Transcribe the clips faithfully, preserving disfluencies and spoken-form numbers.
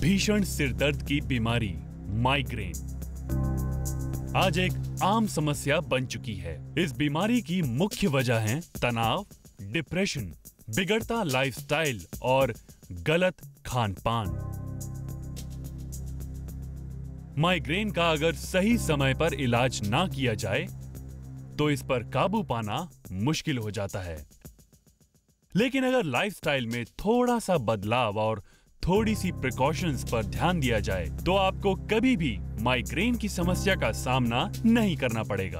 भीषण सिरदर्द की बीमारी माइग्रेन आज एक आम समस्या बन चुकी है। इस बीमारी की मुख्य वजह है तनाव, डिप्रेशन, बिगड़ता लाइफस्टाइल और गलत खान-पान। माइग्रेन का अगर सही समय पर इलाज ना किया जाए तो इस पर काबू पाना मुश्किल हो जाता है। लेकिन अगर लाइफस्टाइल में थोड़ा सा बदलाव और थोड़ी सी प्रिकॉशंस पर ध्यान दिया जाए तो आपको कभी भी माइग्रेन की समस्या का सामना नहीं करना पड़ेगा।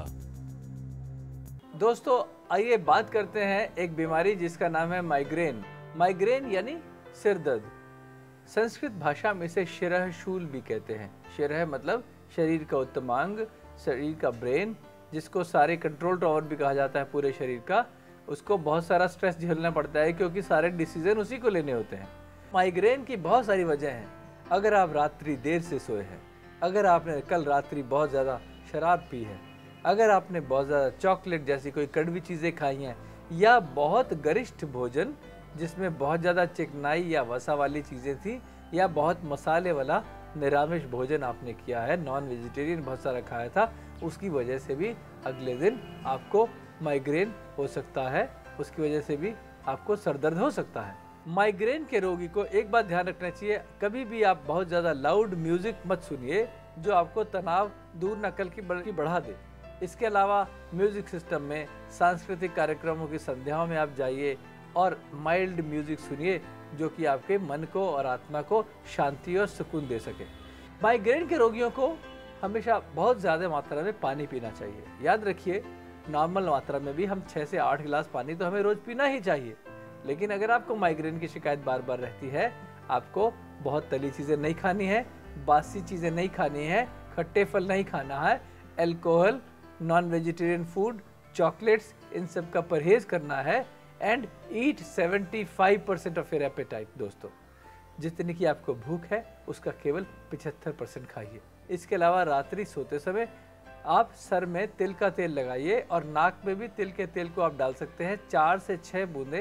दोस्तों, आइए बात करते हैं एक बीमारी जिसका नाम है माइग्रेन। माइग्रेन यानी सिर दर्द। संस्कृत भाषा में इसे शिरः शूल भी कहते हैं। शिरः मतलब शरीर का उत्तमांग, शरीर का ब्रेन, जिसको सारे कंट्रोल टावर भी कहा जाता है पूरे शरीर का। उसको बहुत सारा स्ट्रेस झेलना पड़ता है क्योंकि सारे डिसीजन उसी को लेने होते हैं। माइग्रेन की बहुत सारी वजह हैं। अगर आप रात्रि देर से सोए हैं, अगर आपने कल रात्रि बहुत ज़्यादा शराब पी है, अगर आपने बहुत ज़्यादा चॉकलेट जैसी कोई कड़वी चीज़ें खाई हैं, या बहुत गरिष्ठ भोजन जिसमें बहुत ज़्यादा चिकनाई या वसा वाली चीज़ें थी, या बहुत मसाले वाला निरामिष भोजन आपने किया है, नॉन वेजिटेरियन बहुत सारा खाया था, उसकी वजह से भी अगले दिन आपको माइग्रेन हो सकता है। उसकी वजह से भी आपको सरदर्द हो सकता है। माइग्रेन के रोगी को एक बात ध्यान रखना चाहिए, कभी भी आप बहुत ज़्यादा लाउड म्यूजिक मत सुनिए जो आपको तनाव दूर नकल की बल्कि बढ़ा दे। इसके अलावा म्यूजिक सिस्टम में सांस्कृतिक कार्यक्रमों की संध्याओं में आप जाइए और माइल्ड म्यूजिक सुनिए जो कि आपके मन को और आत्मा को शांति और सुकून दे सके। माइग्रेन के रोगियों को हमेशा बहुत ज़्यादा मात्रा में पानी पीना चाहिए। याद रखिए, नॉर्मल मात्रा में भी हम छः से आठ गिलास पानी तो हमें रोज़ पीना ही चाहिए। लेकिन अगर आपको माइग्रेन की शिकायत बार बार रहती है, आपको बहुत तली चीज़ें नहीं खानी है, बासी चीज़ें नहीं खानी है, खट्टे फल नहीं खाना है, alcohol, non vegetarian food, chocolates, इन सब का परहेज करना है। And eat seventy five percent of your appetite. दोस्तों, जितनी की आपको भूख है उसका केवल पचहत्तर परसेंट खाइए। इसके अलावा रात्रि सोते समय आप सर में तिल का तेल लगाइए और नाक में भी तिल के तेल को आप डाल सकते हैं। चार से छः बूंदें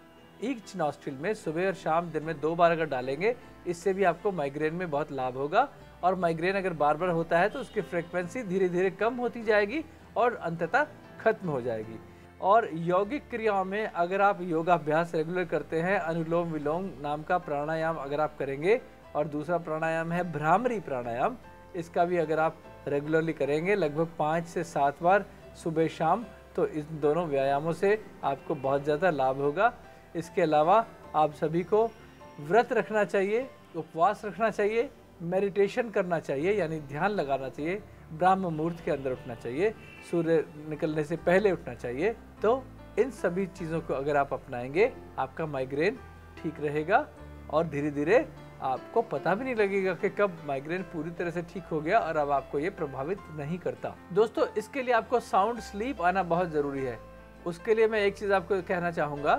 ईच नॉस्ट्रिल में सुबह और शाम दिन में दो बार अगर डालेंगे, इससे भी आपको माइग्रेन में बहुत लाभ होगा। और माइग्रेन अगर बार बार होता है तो उसकी फ्रीक्वेंसी धीरे धीरे कम होती जाएगी और अंततः खत्म हो जाएगी। और यौगिक क्रियाओं में अगर आप योगाभ्यास रेगुलर करते हैं, अनुलोम विलोम नाम का प्राणायाम अगर आप करेंगे, और दूसरा प्राणायाम है भ्रामरी प्राणायाम, इसका भी अगर आप रेगुलरली करेंगे लगभग पाँच से सात बार सुबह शाम, तो इन दोनों व्यायामों से आपको बहुत ज़्यादा लाभ होगा। इसके अलावा आप सभी को व्रत रखना चाहिए, उपवास रखना चाहिए, मेडिटेशन करना चाहिए यानी ध्यान लगाना चाहिए, ब्रह्म मुहूर्त के अंदर उठना चाहिए, सूर्य निकलने से पहले उठना चाहिए। तो इन सभी चीज़ों को अगर आप अपनाएंगे, आपका माइग्रेन ठीक रहेगा और धीरे धीरे आपको पता भी नहीं लगेगा कि कब माइग्रेन पूरी तरह से ठीक हो गया और अब आपको ये प्रभावित नहीं करता। दोस्तों, इसके लिए आपको साउंड स्लीप आना बहुत ज़रूरी है। उसके लिए मैं एक चीज़ आपको कहना चाहूँगा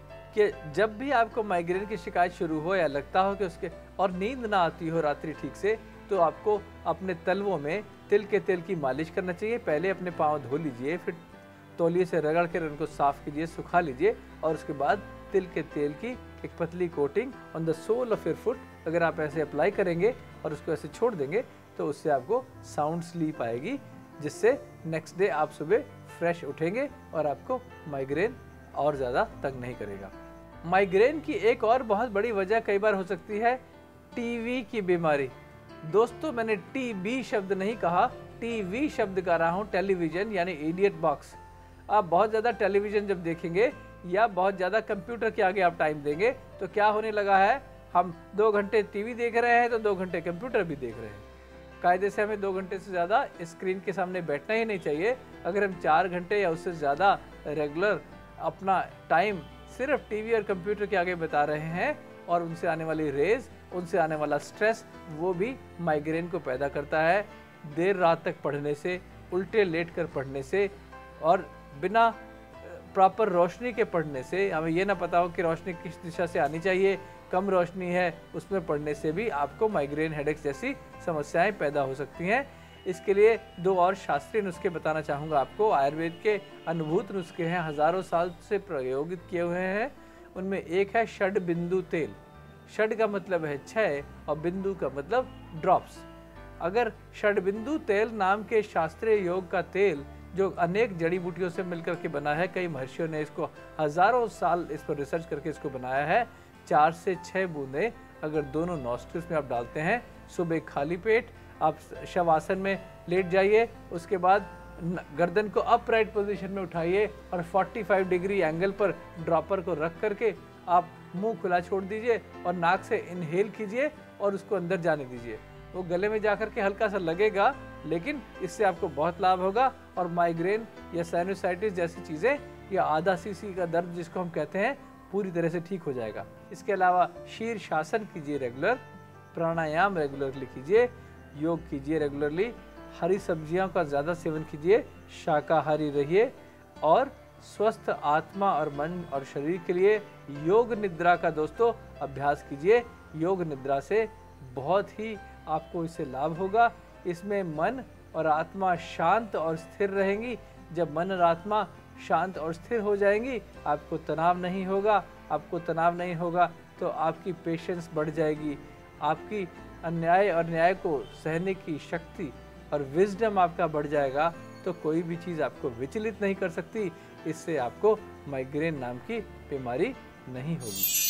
कि जब भी आपको माइग्रेन की शिकायत शुरू हो या लगता हो कि उसके और नींद ना आती हो रात्रि ठीक से, तो आपको अपने तलवों में तिल के तेल की मालिश करना चाहिए। पहले अपने पाँव धो लीजिए, फिर तौलिए से रगड़ कर उनको साफ कीजिए, सुखा लीजिए, और उसके बाद तिल के तेल की एक पतली coating on the sole of your foot अगर आप ऐसे अप्लाई करेंगे और उसको ऐसे छोड़ देंगे तो उससे आपको साउंड स्लीप आएगी, जिससे नेक्स्ट डे आप सुबह फ्रेश उठेंगे और आपको माइग्रेन और ज़्यादा तंग नहीं करेगा। माइग्रेन की एक और बहुत बड़ी वजह कई बार हो सकती है टीवी की बीमारी। दोस्तों, मैंने टीबी शब्द नहीं कहा, टीवी शब्द कह रहा हूँ, टेलीविज़न यानी इडियट बॉक्स। आप बहुत ज़्यादा टेलीविज़न जब देखेंगे या बहुत ज़्यादा कंप्यूटर के आगे आप टाइम देंगे तो क्या होने लगा है, हम दो घंटे टीवी देख रहे हैं तो दो घंटे कंप्यूटर भी देख रहे हैं। कायदे से हमें दो घंटे से ज़्यादा स्क्रीन के सामने बैठना ही नहीं चाहिए। अगर हम चार घंटे या उससे ज़्यादा रेगुलर अपना टाइम सिर्फ टीवी और कंप्यूटर के आगे बिता रहे हैं और उनसे आने वाली रेज, उनसे आने वाला स्ट्रेस, वो भी माइग्रेन को पैदा करता है। देर रात तक पढ़ने से, उल्टे लेट कर पढ़ने से और बिना प्रॉपर रोशनी के पढ़ने से, हमें ये ना पता हो कि रोशनी किस दिशा से आनी चाहिए, कम रोशनी है उसमें पढ़ने से भी आपको माइग्रेन हेडेक्स जैसी समस्याएं पैदा हो सकती हैं। इसके लिए दो और शास्त्रीय नुस्खे बताना चाहूँगा आपको। आयुर्वेद के अनुभूत नुस्खे हैं, हज़ारों साल से प्रयोगित किए हुए हैं। उनमें एक है षड बिंदु तेल। षड का मतलब है छह और बिंदु का मतलब ड्रॉप्स। अगर षडबिंदु तेल नाम के शास्त्रीय योग का तेल जो अनेक जड़ी बूटियों से मिलकर के बना है, कई महर्षियों ने इसको हजारों साल इस पर रिसर्च करके इसको बनाया है, चार से छह बूंदे अगर दोनों नॉस्ट्रिल्स में आप डालते हैं, सुबह खाली पेट आप शवासन में लेट जाइए, उसके बाद गर्दन को अपराइट पोजीशन में उठाइए और पैंतालीस डिग्री एंगल पर ड्रॉपर को रख करके आप मुंह खुला छोड़ दीजिए और नाक से इनहेल कीजिए और उसको अंदर जाने दीजिए। वो गले में जाकर के हल्का सा लगेगा, लेकिन इससे आपको बहुत लाभ होगा और माइग्रेन या साइनोसाइटिस जैसी चीज़ें या आधा सीसी का दर्द जिसको हम कहते हैं पूरी तरह से ठीक हो जाएगा। इसके अलावा शीर्षासन कीजिए रेगुलर, प्राणायाम रेगुलरली कीजिए, योग कीजिए रेगुलरली, हरी सब्जियों का ज़्यादा सेवन कीजिए, शाकाहारी रहिए और स्वस्थ आत्मा और मन और शरीर के लिए योग निद्रा का दोस्तों अभ्यास कीजिए। योग निद्रा से बहुत ही आपको इससे लाभ होगा। इसमें मन और आत्मा शांत और स्थिर रहेंगी। जब मन और आत्मा शांत और स्थिर हो जाएंगी, आपको तनाव नहीं होगा। आपको तनाव नहीं होगा तो आपकी पेशेंस बढ़ जाएगी, आपकी अन्याय और न्याय को सहने की शक्ति और विजडम आपका बढ़ जाएगा, तो कोई भी चीज़ आपको विचलित नहीं कर सकती। इससे आपको माइग्रेन नाम की बीमारी नहीं होगी।